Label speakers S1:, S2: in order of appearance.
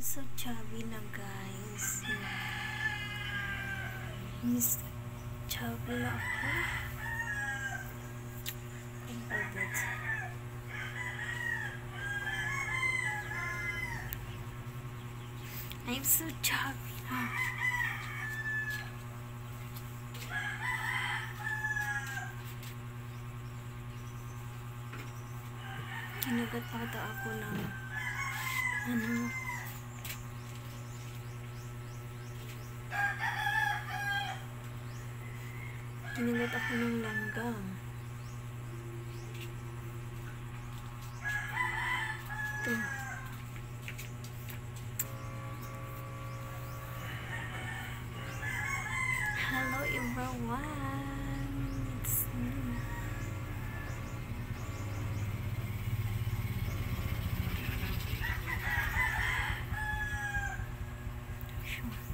S1: So chubby na, guys. Miss chubby na ako. I love it. I'm so chubby na. Kinugat pa ata ako ng kinugat ako ng langgam. Ito. Hello everyone, it's me. Sure.